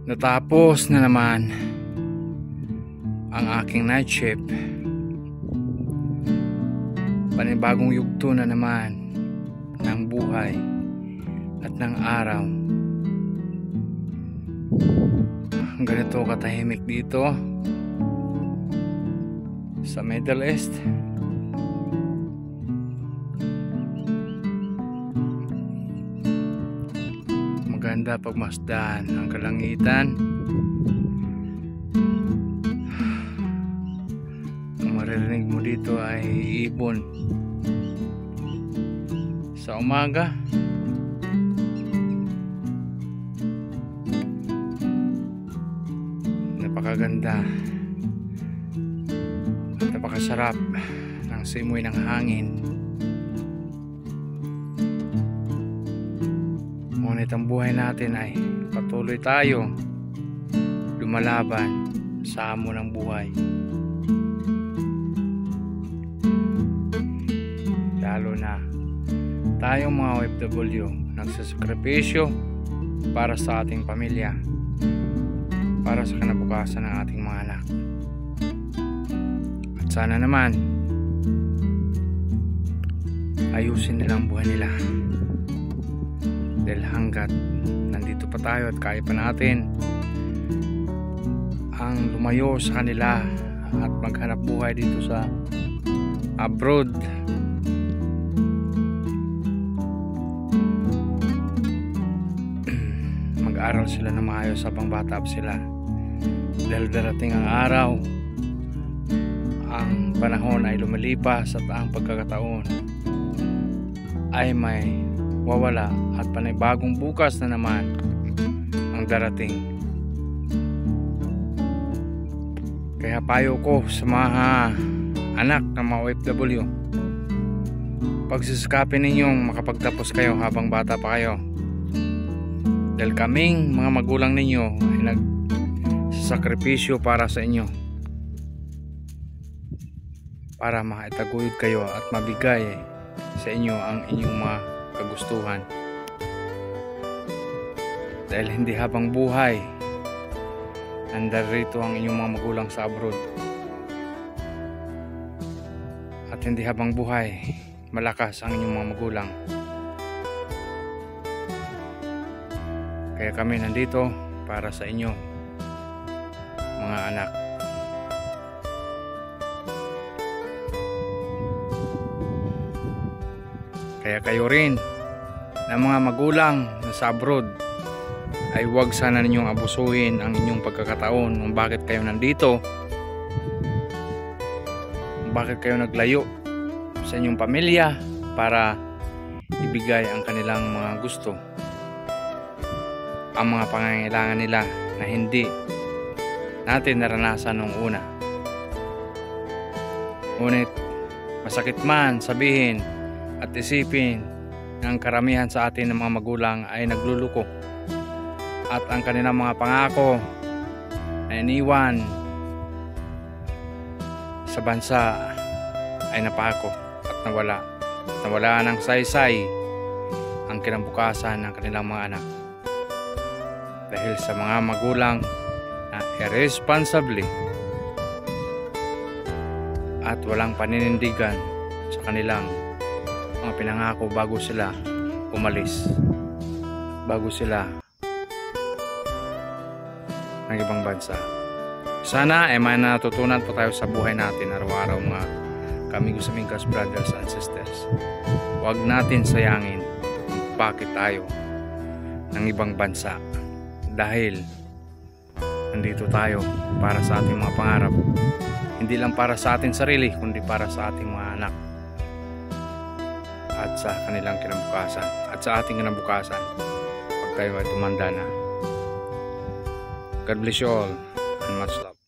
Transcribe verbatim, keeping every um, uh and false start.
Natapos na naman ang aking night shift. Panibagong yugto na naman ng buhay at ng araw. Ganito katahimik dito sa Middle East. Maganda pagmasdan ang kalangitan. Ang maririnig mo dito ay ibon sa umaga. Napakaganda at napakasarap ng simoy ng hangin. Ngunit ang buhay natin ay patuloy tayo lumalaban sa hamon ng buhay. Lalo na tayong mga O F W nagsasakripisyo para sa ating pamilya, para sa kinabukasan ng ating mga anak. At sana naman ayusin nila ang buhay nila, dahil hanggat nandito pa tayo at kaya pa natin ang lumayo sa kanila at maghanap buhay dito sa abroad, mag-aral sila na maayos habang bata pa sila, dahil darating ang araw, ang panahon ay lumalipas at ang pagkakataon ay may wawala at panibagong bukas na naman ang darating. Kaya payo ko sa mga anak ng mga O F W, pagsisikapin ninyong makapagtapos kayo habang bata pa kayo, dahil kaming mga magulang ninyo ay nagsasakripisyo para sa inyo, para makaitaguyod kayo at mabigay sa inyo ang inyong mga kagustuhan. Dahil hindi habang buhay nandarito ang inyong mga magulang sa abroad, at hindi habang buhay malakas ang inyong mga magulang. Kaya kami nandito para sa inyo, mga anak. Kaya kayo rin na mga magulang na sa abroad ay huwag sana ninyong abusuhin ang inyong pagkakataon kung bakit kayo nandito, kung bakit kayo naglayo sa inyong pamilya para ibigay ang kanilang mga gusto, ang mga pangangailangan nila na hindi natin naranasan nung una. Ngunit masakit man sabihin at isipin ng karamihan sa atin ng mga magulang ay nagluluko, at ang kanilang mga pangako na iniwan sa bansa ay napako at nawala at nawala ng saysay ang kinabukasan ng kanilang mga anak, dahil sa mga magulang na irresponsible at walang paninindigan sa kanilang mga pinangako bago sila umalis, bago sila ng ibang bansa. Sana ay may natutunan po tayo sa buhay natin araw-araw, mga Amigos Amigas Brothers and Sisters. Huwag natin sayangin bakit tayo ng ibang bansa, dahil nandito tayo para sa ating mga pangarap, hindi lang para sa ating sarili kundi para sa ating mga anak at sa kanilang kinabukasan at sa ating kinabukasan pag tayo ay tumanda na. God bless you all and much love.